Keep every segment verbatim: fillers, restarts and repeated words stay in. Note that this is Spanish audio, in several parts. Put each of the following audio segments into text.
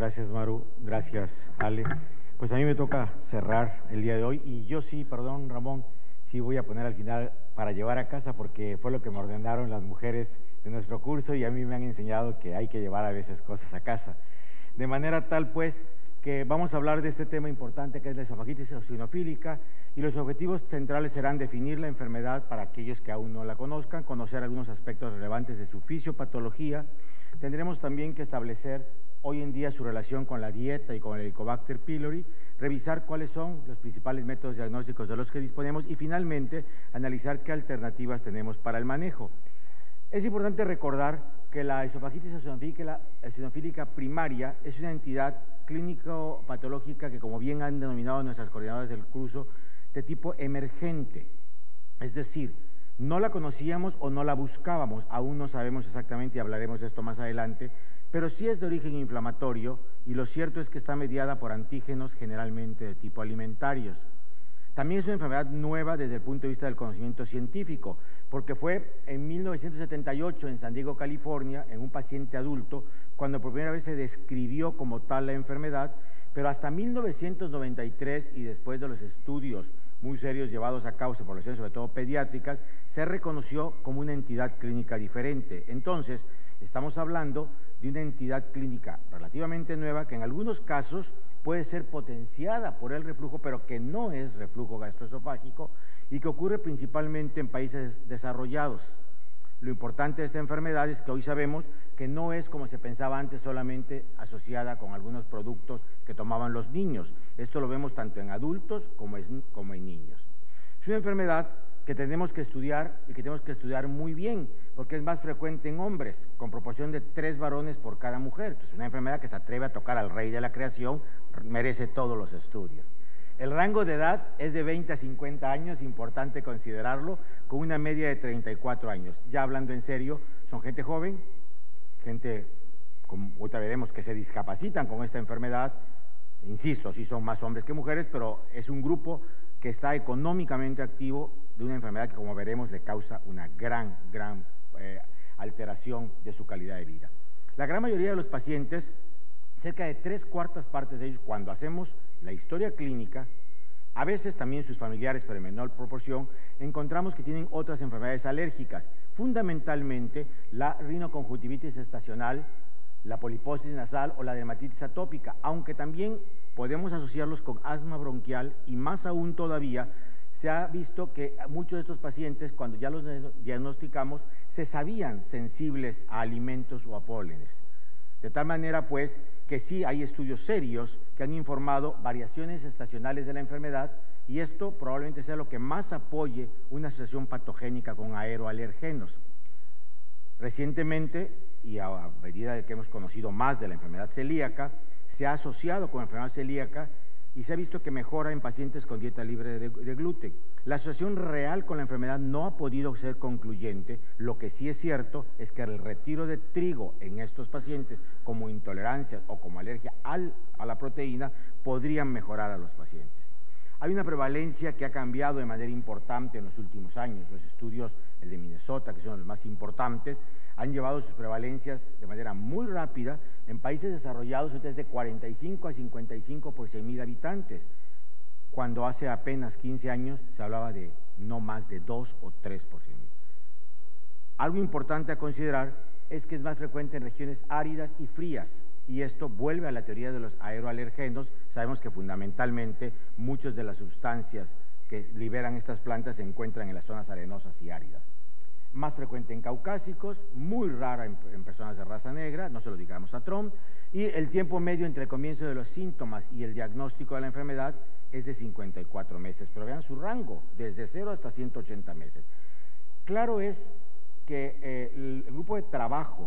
Gracias, Maru. Gracias, Ale. Pues a mí me toca cerrar el día de hoy y yo sí, perdón, Ramón, sí voy a poner al final para llevar a casa porque fue lo que me ordenaron las mujeres de nuestro curso y a mí me han enseñado que hay que llevar a veces cosas a casa. De manera tal, pues, que vamos a hablar de este tema importante que es la esofagitis eosinofílica y los objetivos centrales serán definir la enfermedad para aquellos que aún no la conozcan, conocer algunos aspectos relevantes de su fisiopatología. Tendremos también que establecer hoy en día su relación con la dieta y con el Helicobacter pylori, revisar cuáles son los principales métodos diagnósticos de los que disponemos y finalmente analizar qué alternativas tenemos para el manejo. Es importante recordar que la esofagitis eosinofílica primaria es una entidad clínico-patológica que, como bien han denominado nuestras coordinadoras del curso, de tipo emergente, es decir, no la conocíamos o no la buscábamos, aún no sabemos exactamente y hablaremos de esto más adelante, pero sí es de origen inflamatorio y lo cierto es que está mediada por antígenos generalmente de tipo alimentarios. También es una enfermedad nueva desde el punto de vista del conocimiento científico, porque fue en mil novecientos setenta y ocho en San Diego, California, en un paciente adulto, cuando por primera vez se describió como tal la enfermedad, pero hasta mil novecientos noventa y tres y después de los estudios muy serios llevados a cabo en poblaciones, sobre todo pediátricas, se reconoció como una entidad clínica diferente. Entonces, estamos hablando de una entidad clínica relativamente nueva que en algunos casos puede ser potenciada por el reflujo, pero que no es reflujo gastroesofágico y que ocurre principalmente en países desarrollados. Lo importante de esta enfermedad es que hoy sabemos que no es como se pensaba antes solamente asociada con algunos productos que tomaban los niños. Esto lo vemos tanto en adultos como, es, como en niños. Es una enfermedad que tenemos que estudiar y que tenemos que estudiar muy bien, porque es más frecuente en hombres, con proporción de tres varones por cada mujer. Entonces, una enfermedad que se atreve a tocar al rey de la creación merece todos los estudios. El rango de edad es de veinte a cincuenta años, importante considerarlo, con una media de treinta y cuatro años. Ya hablando en serio, son gente joven, gente, como ahorita veremos, que se discapacitan con esta enfermedad. Insisto, sí son más hombres que mujeres, pero es un grupo que está económicamente activo de una enfermedad que, como veremos, le causa una gran, gran eh, alteración de su calidad de vida. La gran mayoría de los pacientes, cerca de tres cuartas partes de ellos, cuando hacemos la historia clínica, a veces también sus familiares, pero en menor proporción, encontramos que tienen otras enfermedades alérgicas, fundamentalmente la rinoconjuntivitis estacional, la poliposis nasal o la dermatitis atópica, aunque también podemos asociarlos con asma bronquial y más aún todavía, se ha visto que muchos de estos pacientes, cuando ya los diagnosticamos, se sabían sensibles a alimentos o a pólenes. De tal manera, pues, que sí hay estudios serios que han informado variaciones estacionales de la enfermedad y esto probablemente sea lo que más apoye una asociación patogénica con aeroalergenos. Recientemente, y a medida de que hemos conocido más de la enfermedad celíaca, se ha asociado con la enfermedad celíaca y se ha visto que mejora en pacientes con dieta libre de, de gluten. La asociación real con la enfermedad no ha podido ser concluyente. Lo que sí es cierto es que el retiro de trigo en estos pacientes como intolerancia o como alergia al, a la proteína podrían mejorar a los pacientes. Hay una prevalencia que ha cambiado de manera importante en los últimos años. Los estudios, el de Minnesota, que son los más importantes, han llevado sus prevalencias de manera muy rápida. En países desarrollados es de cuarenta y cinco a cincuenta y cinco por cien mil habitantes, cuando hace apenas quince años se hablaba de no más de dos o tres por cien mil. Algo importante a considerar es que es más frecuente en regiones áridas y frías, y esto vuelve a la teoría de los aeroalergenos. Sabemos que fundamentalmente muchas de las sustancias que liberan estas plantas se encuentran en las zonas arenosas y áridas. Más frecuente en caucásicos, muy rara en, en personas de raza negra, no se lo digamos a Trump, y el tiempo medio entre el comienzo de los síntomas y el diagnóstico de la enfermedad es de cincuenta y cuatro meses, pero vean su rango, desde cero hasta ciento ochenta meses. Claro es que eh, el, el grupo de trabajo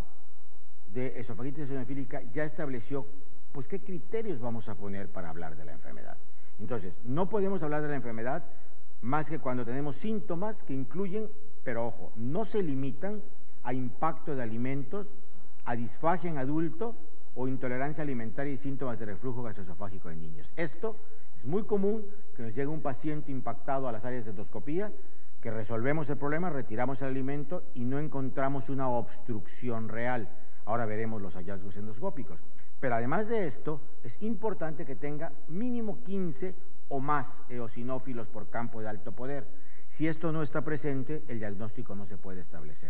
de esofagitis eosinofílica ya estableció, pues, qué criterios vamos a poner para hablar de la enfermedad. Entonces, no podemos hablar de la enfermedad más que cuando tenemos síntomas que incluyen, pero ojo, no se limitan a impacto de alimentos, a disfagia en adulto o intolerancia alimentaria y síntomas de reflujo gastroesofágico en niños. Esto es muy común, que nos llegue un paciente impactado a las áreas de endoscopía, que resolvemos el problema, retiramos el alimento y no encontramos una obstrucción real. ahora veremos los hallazgos endoscópicos. Pero además de esto, es importante que tenga mínimo quince o más eosinófilos por campo de alto poder. Si esto no está presente, el diagnóstico no se puede establecer.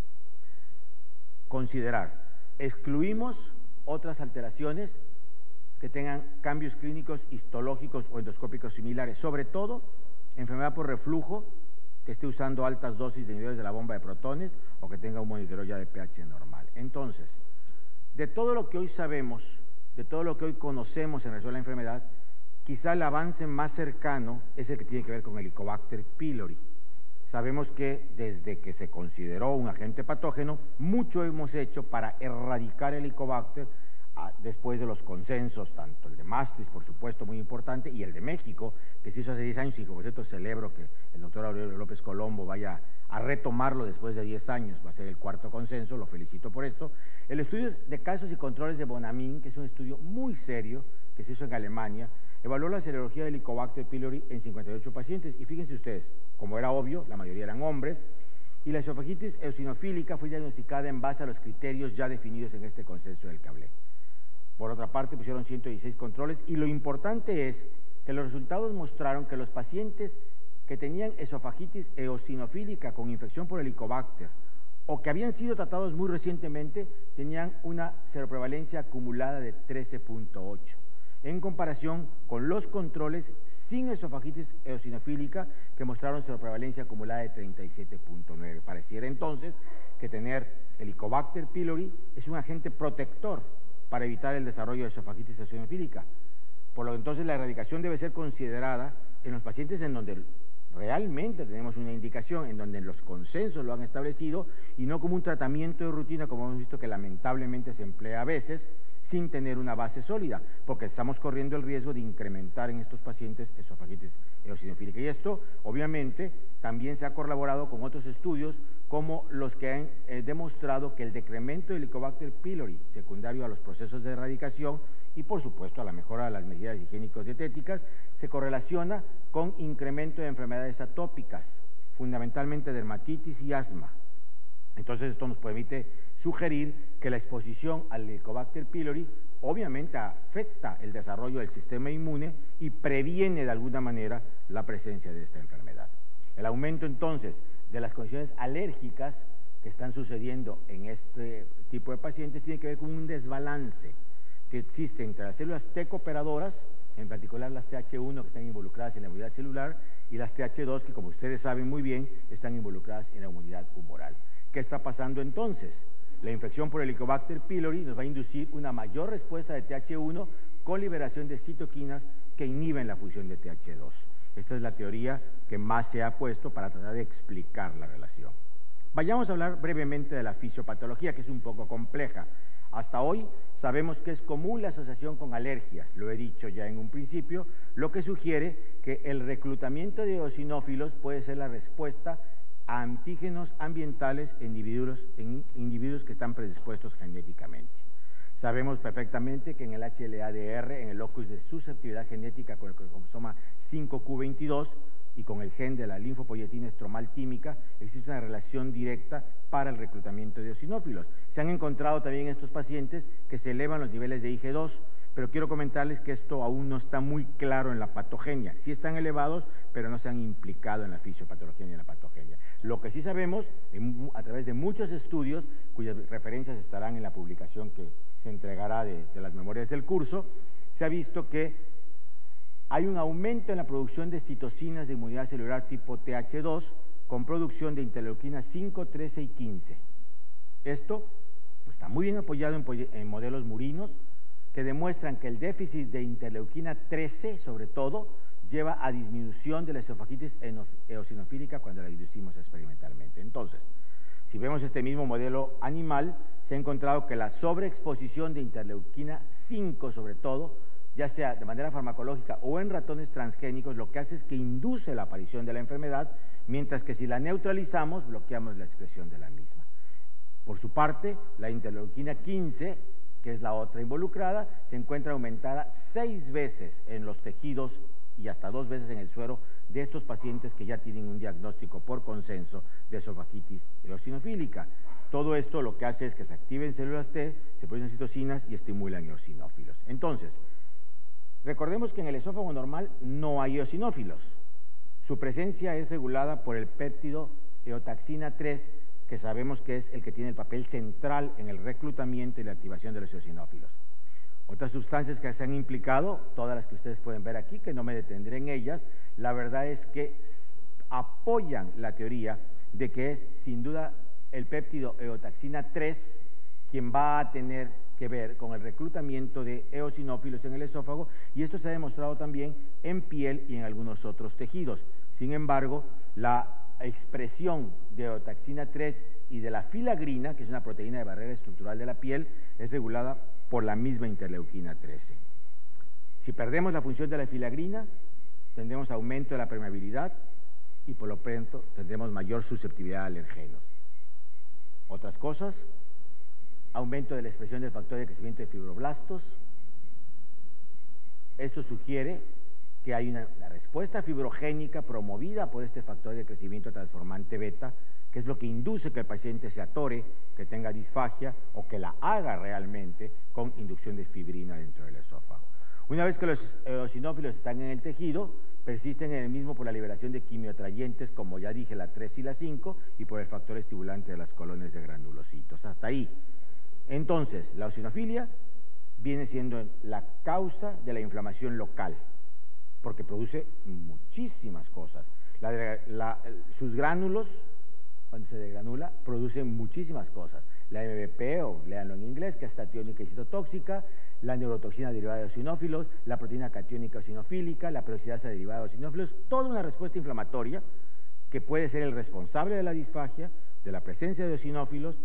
Considerar, excluimos otras alteraciones que tengan cambios clínicos, histológicos o endoscópicos similares, sobre todo enfermedad por reflujo, que esté usando altas dosis de inhibidores de la bomba de protones o que tenga un monitoreo ya de pH normal. Entonces, de todo lo que hoy sabemos, de todo lo que hoy conocemos en relación a la enfermedad, quizá el avance más cercano es el que tiene que ver con el Helicobacter pylori. Sabemos que desde que se consideró un agente patógeno, mucho hemos hecho para erradicar el Helicobacter después de los consensos, tanto el de Maastricht, por supuesto, muy importante, y el de México, que se hizo hace diez años, y por cierto celebro que el doctor Aurelio López Colombo vaya a retomarlo después de diez años, va a ser el cuarto consenso, lo felicito por esto. El estudio de casos y controles de Bonamín, que es un estudio muy serio, que se hizo en Alemania, evaluó la serología del Helicobacter pylori en cincuenta y ocho pacientes, y fíjense ustedes, como era obvio, la mayoría eran hombres, y la esofagitis eosinofílica fue diagnosticada en base a los criterios ya definidos en este consenso del que hablé. Por otra parte, pusieron ciento dieciséis controles, y lo importante es que los resultados mostraron que los pacientes que tenían esofagitis eosinofílica con infección por Helicobacter o que habían sido tratados muy recientemente tenían una seroprevalencia acumulada de trece punto ocho, en comparación con los controles sin esofagitis eosinofílica que mostraron seroprevalencia acumulada de treinta y siete punto nueve. Pareciera entonces que tener Helicobacter pylori es un agente protector para evitar el desarrollo de esofagitis eosinofílica. Por lo que entonces la erradicación debe ser considerada en los pacientes en donde realmente tenemos una indicación, en donde los consensos lo han establecido, y no como un tratamiento de rutina, como hemos visto que lamentablemente se emplea a veces, sin tener una base sólida, porque estamos corriendo el riesgo de incrementar en estos pacientes esofagitis eosinofílica. Y esto, obviamente, también se ha corroborado con otros estudios, como los que han eh, demostrado que el decremento del Helicobacter pylori, secundario a los procesos de erradicación y, por supuesto, a la mejora de las medidas higiénico-dietéticas, se correlaciona con incremento de enfermedades atópicas, fundamentalmente dermatitis y asma. Entonces, esto nos permite sugerir que la exposición al Helicobacter pylori obviamente afecta el desarrollo del sistema inmune y previene de alguna manera la presencia de esta enfermedad. El aumento entonces de las condiciones alérgicas que están sucediendo en este tipo de pacientes tiene que ver con un desbalance que existe entre las células T cooperadoras, en particular las T H uno que están involucradas en la inmunidad celular, y las T H dos que, como ustedes saben muy bien, están involucradas en la inmunidad humoral. ¿Qué está pasando entonces? La infección por Helicobacter pylori nos va a inducir una mayor respuesta de T H uno con liberación de citoquinas que inhiben la función de T H dos. Esta es la teoría que más se ha puesto para tratar de explicar la relación. Vayamos a hablar brevemente de la fisiopatología, que es un poco compleja. Hasta hoy sabemos que es común la asociación con alergias, lo he dicho ya en un principio, lo que sugiere que el reclutamiento de eosinófilos puede ser la respuesta a antígenos ambientales en individuos, en individuos que están predispuestos genéticamente. Sabemos perfectamente que en el H L A D R, en el locus de susceptibilidad genética con el cromosoma cinco Q veintidós y con el gen de la linfopoyetina estromal tímica, existe una relación directa para el reclutamiento de eosinófilos. Se han encontrado también en estos pacientes que se elevan los niveles de I G dos, pero quiero comentarles que esto aún no está muy claro en la patogenia. Sí están elevados, pero no se han implicado en la fisiopatología ni en la patogenia. Lo que sí sabemos, en, a través de muchos estudios, cuyas referencias estarán en la publicación que se entregará de, de las memorias del curso, se ha visto que hay un aumento en la producción de citocinas de inmunidad celular tipo T H dos con producción de interleuquinas cinco, trece y quince. Esto está muy bien apoyado en, en modelos murinos que demuestran que el déficit de interleuquina trece, sobre todo, lleva a disminución de la esofagitis eosinofílica cuando la inducimos experimentalmente. Entonces, si vemos este mismo modelo animal, se ha encontrado que la sobreexposición de interleuquina cinco, sobre todo, ya sea de manera farmacológica o en ratones transgénicos, lo que hace es que induce la aparición de la enfermedad, mientras que si la neutralizamos, bloqueamos la expresión de la misma. Por su parte, la interleuquina quince, que es la otra involucrada, se encuentra aumentada seis veces en los tejidos y hasta dos veces en el suero de estos pacientes que ya tienen un diagnóstico por consenso de esofagitis eosinofílica. Todo esto lo que hace es que se activen células T, se producen citocinas y estimulan eosinófilos. Entonces, recordemos que en el esófago normal no hay eosinófilos. Su presencia es regulada por el péptido eotaxina tres, que sabemos que es el que tiene el papel central en el reclutamiento y la activación de los eosinófilos. Otras sustancias que se han implicado, todas las que ustedes pueden ver aquí, que no me detendré en ellas, la verdad es que apoyan la teoría de que es sin duda el péptido eotaxina tres quien va a tener que ver con el reclutamiento de eosinófilos en el esófago, y esto se ha demostrado también en piel y en algunos otros tejidos. Sin embargo, la expresión de eotaxina tres y de la filagrina, que es una proteína de barrera estructural de la piel, es regulada por la misma interleuquina trece. Si perdemos la función de la filagrina, tendremos aumento de la permeabilidad y por lo tanto tendremos mayor susceptibilidad a alergenos. Otras cosas, aumento de la expresión del factor de crecimiento de fibroblastos. Esto sugiere que hay una, una respuesta fibrogénica promovida por este factor de crecimiento transformante beta, que es lo que induce que el paciente se atore, que tenga disfagia o que la haga realmente con inducción de fibrina dentro del esófago. Una vez que los eosinófilos están en el tejido, persisten en el mismo por la liberación de quimioatrayentes, como ya dije, la tres y la cinco, y por el factor estimulante de las colonias de granulocitos. Hasta ahí. Entonces, la eosinofilia viene siendo la causa de la inflamación local, porque produce muchísimas cosas. La, la, sus gránulos, cuando se degranula, producen muchísimas cosas. La M B P, o léanlo en inglés, que es catiónica y citotóxica, la neurotoxina derivada de eosinófilos, la proteína catiónica eosinofílica, la peroxidasa derivada de eosinófilos, toda una respuesta inflamatoria que puede ser el responsable de la disfagia, de la presencia de eosinófilos,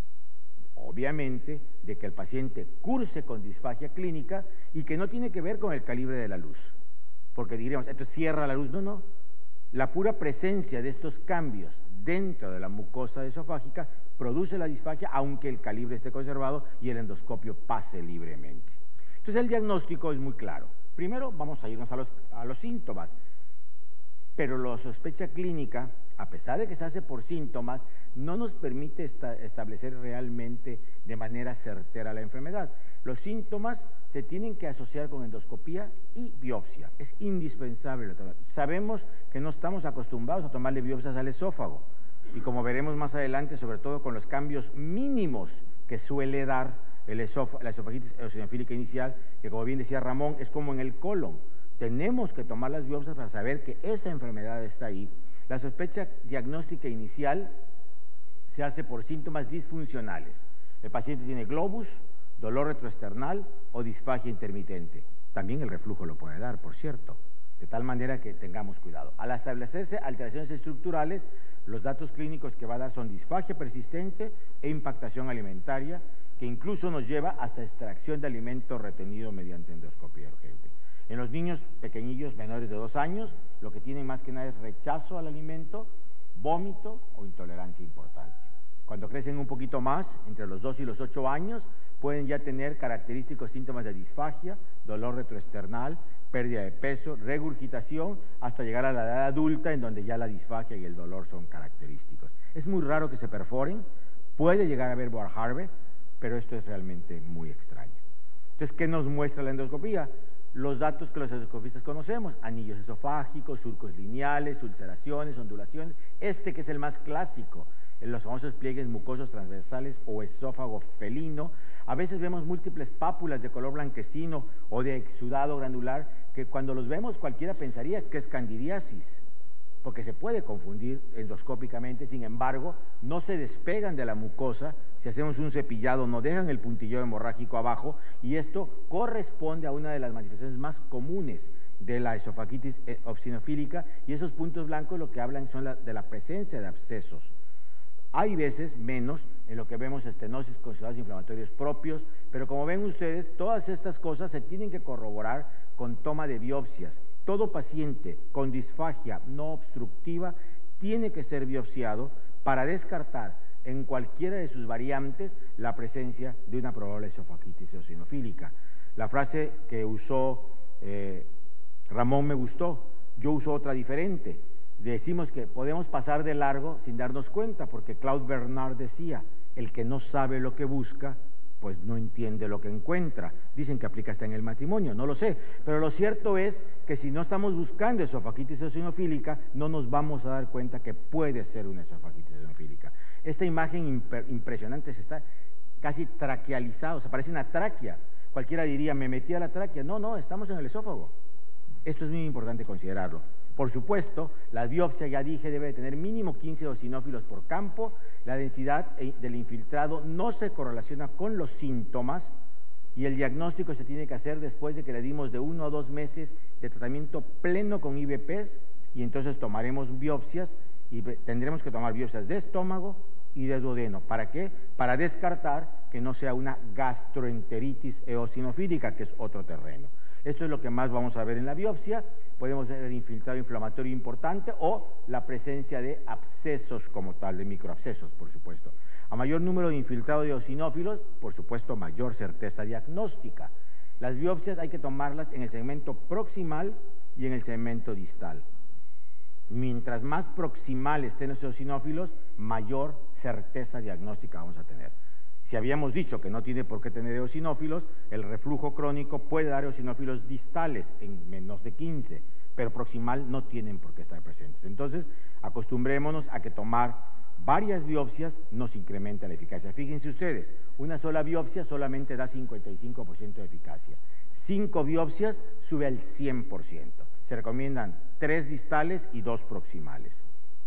obviamente, de que el paciente curse con disfagia clínica y que no tiene que ver con el calibre de la luz. Porque diríamos, esto cierra la luz. No, no. La pura presencia de estos cambios dentro de la mucosa esofágica produce la disfagia, aunque el calibre esté conservado y el endoscopio pase libremente. Entonces, el diagnóstico es muy claro. Primero, vamos a irnos a los, a los síntomas. Pero la sospecha clínica, a pesar de que se hace por síntomas, no nos permite esta, establecer realmente de manera certera la enfermedad. Los síntomas se tienen que asociar con endoscopía y biopsia. Es indispensable. Sabemos que no estamos acostumbrados a tomarle biopsias al esófago, y como veremos más adelante, sobre todo con los cambios mínimos que suele dar el esófago, la esofagitis eosinofílica inicial, que como bien decía Ramón, es como en el colon. Tenemos que tomar las biopsias para saber que esa enfermedad está ahí. La sospecha diagnóstica inicial se hace por síntomas disfuncionales. El paciente tiene globus, dolor retroesternal o disfagia intermitente. También el reflujo lo puede dar, por cierto, de tal manera que tengamos cuidado. Al establecerse alteraciones estructurales, los datos clínicos que va a dar son disfagia persistente e impactación alimentaria, que incluso nos lleva hasta extracción de alimento retenido mediante endoscopia urgente. En los niños pequeñillos menores de dos años, lo que tienen más que nada es rechazo al alimento, vómito o intolerancia importante. Cuando crecen un poquito más, entre los dos y los ocho años, pueden ya tener característicos síntomas de disfagia, dolor retroesternal, pérdida de peso, regurgitación, hasta llegar a la edad adulta, en donde ya la disfagia y el dolor son característicos. Es muy raro que se perforen, puede llegar a haber Boerhaave, pero esto es realmente muy extraño. Entonces, ¿qué nos muestra la endoscopía? Los datos que los endoscopistas conocemos: anillos esofágicos, surcos lineales, ulceraciones, ondulaciones. Este que es el más clásico, en los famosos pliegues mucosos transversales o esófago felino. A veces vemos múltiples pápulas de color blanquecino o de exudado granular, que cuando los vemos cualquiera pensaría que es candidiasis, porque se puede confundir endoscópicamente. Sin embargo, no se despegan de la mucosa. Si hacemos un cepillado, no dejan el puntillo hemorrágico abajo, y esto corresponde a una de las manifestaciones más comunes de la esofagitis eosinofílica, y esos puntos blancos lo que hablan son la, de la presencia de abscesos. Hay veces menos en lo que vemos estenosis con estados inflamatorios propios, pero como ven ustedes, todas estas cosas se tienen que corroborar con toma de biopsias. Todo paciente con disfagia no obstructiva tiene que ser biopsiado para descartar en cualquiera de sus variantes la presencia de una probable esofagitis eosinofílica. La frase que usó eh, Ramón me gustó, yo uso otra diferente. Decimos que podemos pasar de largo sin darnos cuenta, porque Claude Bernard decía, El que no sabe lo que busca, pues no entiende lo que encuentra. Dicen que aplica hasta en el matrimonio, no lo sé. Pero lo cierto es que si no estamos buscando esofagitis eosinofílica, no nos vamos a dar cuenta que puede ser una esofagitis eosinofílica. Esta imagen impresionante se está casi traquealizado, o sea, parece una tráquea. Cualquiera diría, me metí a la tráquea. No, no, estamos en el esófago. Esto es muy importante considerarlo. Por supuesto, la biopsia, ya dije, debe tener mínimo quince eosinófilos por campo. La densidad del infiltrado no se correlaciona con los síntomas y el diagnóstico se tiene que hacer después de que le dimos de uno a dos meses de tratamiento pleno con I V Ps, y entonces tomaremos biopsias y tendremos que tomar biopsias de estómago y de duodeno. ¿Para qué? Para descartar que no sea una gastroenteritis eosinofílica, que es otro terreno. Esto es lo que más vamos a ver en la biopsia. Podemos ver infiltrado inflamatorio importante o la presencia de abscesos como tal, de microabscesos, por supuesto. A mayor número de infiltrado de eosinófilos, por supuesto, mayor certeza diagnóstica. Las biopsias hay que tomarlas en el segmento proximal y en el segmento distal. Mientras más proximal estén los eosinófilos, mayor certeza diagnóstica vamos a tener. Si habíamos dicho que no tiene por qué tener eosinófilos, el reflujo crónico puede dar eosinófilos distales en menos de quince, pero proximal no tienen por qué estar presentes. Entonces, acostumbrémonos a que tomar varias biopsias nos incrementa la eficacia. Fíjense ustedes, una sola biopsia solamente da cincuenta y cinco por ciento de eficacia. Cinco biopsias sube al cien por ciento. Se recomiendan tres distales y dos proximales.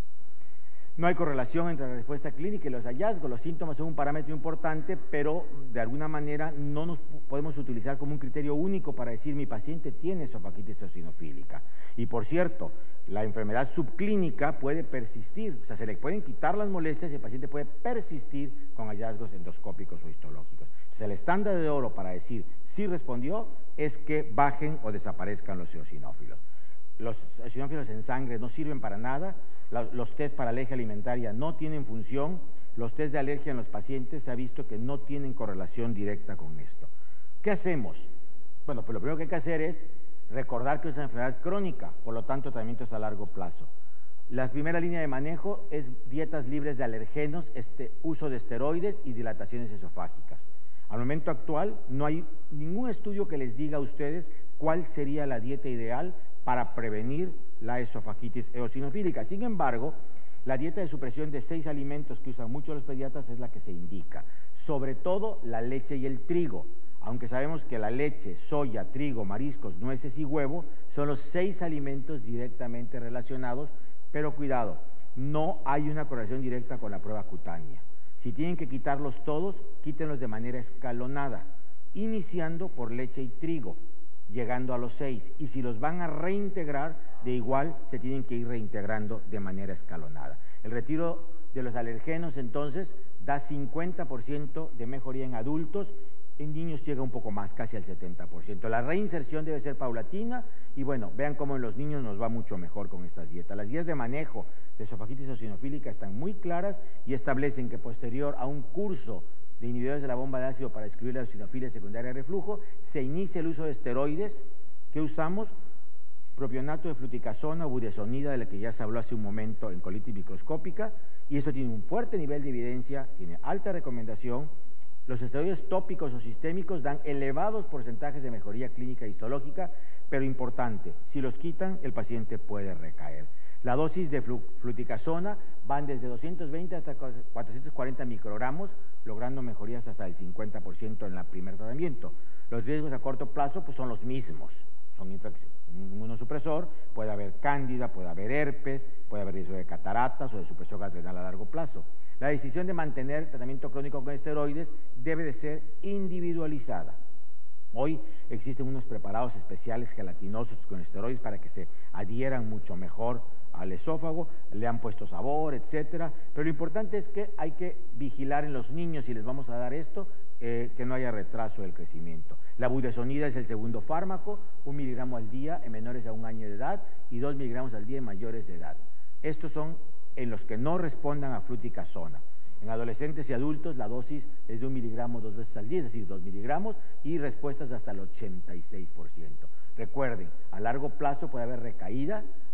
No hay correlación entre la respuesta clínica y los hallazgos. Los síntomas son un parámetro importante, pero de alguna manera no nos podemos utilizar como un criterio único para decir mi paciente tiene esofagitis eosinofílica. Y por cierto, la enfermedad subclínica puede persistir, o sea, se le pueden quitar las molestias y el paciente puede persistir con hallazgos endoscópicos o histológicos. Entonces, el estándar de oro para decir si respondió es que bajen o desaparezcan los eosinófilos. Los eosinófilos en sangre no sirven para nada. Los test para alergia alimentaria no tienen función. Los test de alergia en los pacientes se ha visto que no tienen correlación directa con esto. ¿Qué hacemos? Bueno, pues lo primero que hay que hacer es recordar que es una enfermedad crónica, por lo tanto, tratamiento es a largo plazo. La primera línea de manejo es dietas libres de alergenos, este, uso de esteroides y dilataciones esofágicas. Al momento actual no hay ningún estudio que les diga a ustedes cuál sería la dieta ideal para prevenir la esofagitis eosinofílica. Sin embargo, la dieta de supresión de seis alimentos que usan mucho los pediatras es la que se indica, sobre todo la leche y el trigo. Aunque sabemos que la leche, soya, trigo, mariscos, nueces y huevo son los seis alimentos directamente relacionados, pero cuidado, no hay una correlación directa con la prueba cutánea. Si tienen que quitarlos todos, quítenlos de manera escalonada, iniciando por leche y trigo, llegando a los seis, y si los van a reintegrar, de igual se tienen que ir reintegrando de manera escalonada. El retiro de los alergenos entonces da cincuenta por ciento de mejoría en adultos, en niños llega un poco más, casi al setenta por ciento. La reinserción debe ser paulatina y bueno, vean cómo en los niños nos va mucho mejor con estas dietas. Las guías de manejo de esofagitis eosinofílica están muy claras y establecen que posterior a un curso de inhibidores de la bomba de ácido para excluir la eosinofilia secundaria de reflujo, se inicia el uso de esteroides que usamos, propionato de fluticasona o budesonida, de la que ya se habló hace un momento en colitis microscópica, y esto tiene un fuerte nivel de evidencia, tiene alta recomendación. Los esteroides tópicos o sistémicos dan elevados porcentajes de mejoría clínica e histológica, pero importante, si los quitan, el paciente puede recaer. La dosis de fluticasona van desde doscientos veinte hasta cuatrocientos cuarenta microgramos, logrando mejorías hasta el cincuenta por ciento en el primer tratamiento. Los riesgos a corto plazo pues, son los mismos. Son infecciones, un inmunosupresor, puede haber cándida, puede haber herpes, puede haber riesgo de cataratas o de supresión adrenal a largo plazo. La decisión de mantener tratamiento crónico con esteroides debe de ser individualizada. Hoy existen unos preparados especiales gelatinosos con esteroides para que se adhieran mucho mejor al esófago, le han puesto sabor, etcétera, pero lo importante es que hay que vigilar en los niños, si les vamos a dar esto, eh, que no haya retraso del crecimiento. La budesonida es el segundo fármaco, un miligramo al día en menores a un año de edad y dos miligramos al día en mayores de edad. Estos son en los que no respondan a fluticasona. En adolescentes y adultos la dosis es de un miligramo dos veces al día, es decir, dos miligramos, y respuestas de hasta el ochenta y seis por ciento. Recuerden, a largo plazo puede haber recaída,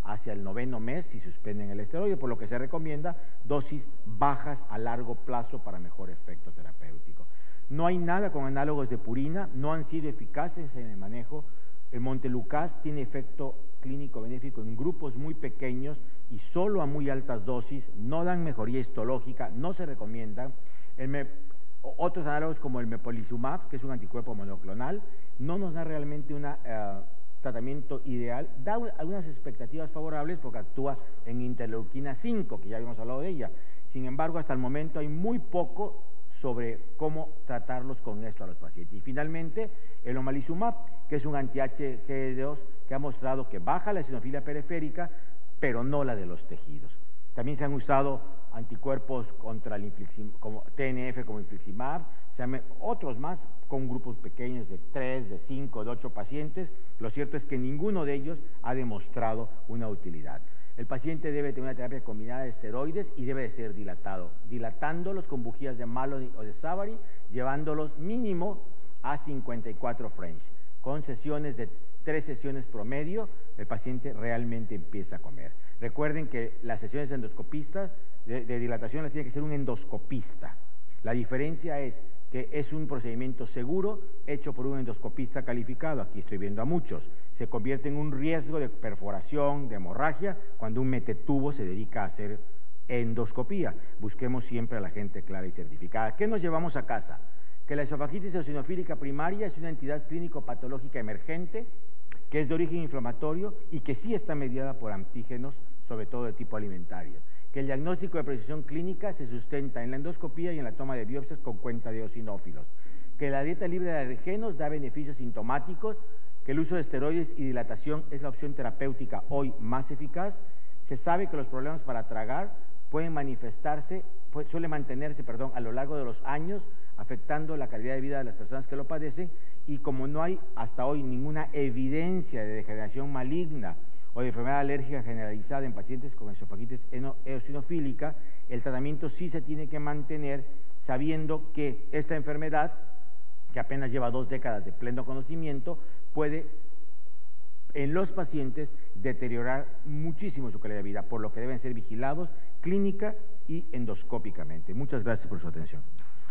hacia el noveno mes si suspenden el esteroide, por lo que se recomienda dosis bajas a largo plazo para mejor efecto terapéutico. No hay nada con análogos de purina, no han sido eficaces en el manejo. El Montelukast tiene efecto clínico benéfico en grupos muy pequeños y solo a muy altas dosis, no dan mejoría histológica, no se recomiendan. El me, otros análogos como el mepolizumab, que es un anticuerpo monoclonal, no nos da realmente un uh, tratamiento ideal, da un, algunas expectativas favorables porque actúa en interleuquina cinco, que ya habíamos hablado de ella. Sin embargo, hasta el momento hay muy poco sobre cómo tratarlos con esto a los pacientes. Y finalmente, el omalizumab, que es un anti-H G dos que ha mostrado que baja la eosinofilia periférica, pero no la de los tejidos. También se han usado anticuerpos contra el infliximab, como T N F como infliximab, se han, otros más con grupos pequeños de tres, de cinco, de ocho pacientes. Lo cierto es que ninguno de ellos ha demostrado una utilidad. El paciente debe tener una terapia combinada de esteroides y debe de ser dilatado, dilatándolos con bujías de Maloney o de Savary, llevándolos mínimo a cincuenta y cuatro French. Con sesiones de tres sesiones promedio, el paciente realmente empieza a comer. Recuerden que las sesiones endoscopistas de, de dilatación las tiene que ser un endoscopista. La diferencia es que es un procedimiento seguro hecho por un endoscopista calificado. Aquí estoy viendo a muchos. Se convierte en un riesgo de perforación, de hemorragia, cuando un metetubo se dedica a hacer endoscopía. Busquemos siempre a la gente clara y certificada. ¿Qué nos llevamos a casa? Que la esofagitis eosinofílica primaria es una entidad clínico-patológica emergente, que es de origen inflamatorio y que sí está mediada por antígenos, sobre todo de tipo alimentario. Que el diagnóstico de precisión clínica se sustenta en la endoscopía y en la toma de biopsias con cuenta de eosinófilos. Que la dieta libre de alergenos da beneficios sintomáticos, que el uso de esteroides y dilatación es la opción terapéutica hoy más eficaz. Se sabe que los problemas para tragar pueden manifestarse, pues, suele mantenerse, perdón, a lo largo de los años, afectando la calidad de vida de las personas que lo padecen, y como no hay hasta hoy ninguna evidencia de degeneración maligna o de enfermedad alérgica generalizada en pacientes con esofagitis eosinofílica, el tratamiento sí se tiene que mantener sabiendo que esta enfermedad, que apenas lleva dos décadas de pleno conocimiento, puede en los pacientes deteriorar muchísimo su calidad de vida, por lo que deben ser vigilados clínica y endoscópicamente. Muchas gracias por su atención.